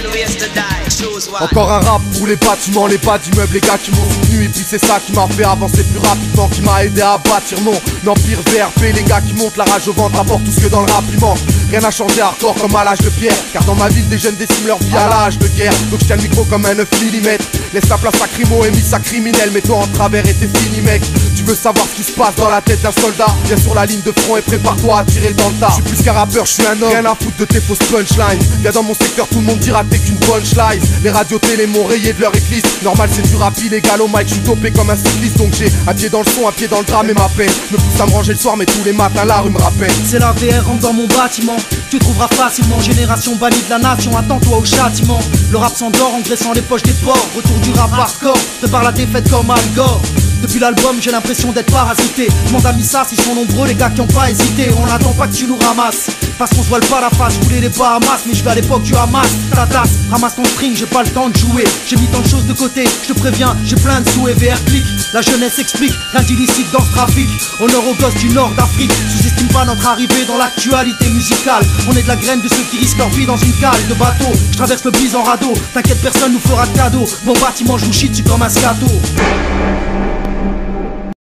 Encore un rap pour les bâtiments, les bas d'immeubles, les gars qui m'ont soutenu. Et puis c'est ça qui m'a fait avancer plus rapidement, qui m'a aidé à bâtir mon empire VRP. Les gars qui montent la rage au ventre apportent tout ce que dans le rap il manque. Rien n'a changé hardcore comme à l'âge de pierre, car dans ma ville des jeunes déciment leur vie à l'âge de guerre. Donc je tiens le micro comme un 9 mm. Laisse la place à Crimo et mise à criminel. Mets-toi en travers et t'es fini mec. Tu veux savoir ce qui se passe dans la tête d'un soldat? Viens sur la ligne de front et prépare-toi à tirer dans le tas. Je suis plus qu'un rappeur, je suis un homme. Rien à foutre de tes fausses punchlines. Viens dans mon secteur, tout le monde dira t'es qu'une punchline. Les radios télé m'ont rayé de leur église. Normal c'est du rap illégal au mic, je suis dopé comme un cycliste. Donc j'ai un pied dans le son, un pied dans le drame et ma peine me pousse à me ranger le soir, mais tous les matins la rue me rappelle. C'est la VR, rentre dans mon bâtiment. Tu trouveras facilement génération bannie de la nation. Attends-toi au châtiment. Le rap s'endort en graissant les poches des porcs. Retour du rap hardcore, prépare la défaite comme Al Gore. Depuis l'album j'ai l'impression d'être parasité. Demande à Missa s'ils sont nombreux les gars qui ont pas hésité. On n'attend pas que tu nous ramasses, parce qu'on se voile pas la face. Je voulais les Bahamas mais je vais à l'époque du Hamas. Ta tasse, ramasse ton string, j'ai pas le temps de jouer. J'ai mis tant de choses de côté, je te préviens, j'ai plein de sous et VR click. La jeunesse explique, rien d'illicite dans ce trafic. Honneur aux gosses du nord d'Afrique. Sous-estime pas notre arrivée dans l'actualité musicale. On est de la graine de ceux qui risquent leur vie dans une cale de bateau. Je traverse le bise en radeau, t'inquiète personne nous fera de cadeau. Mon bâtiment je vous chie dessus comme un scato.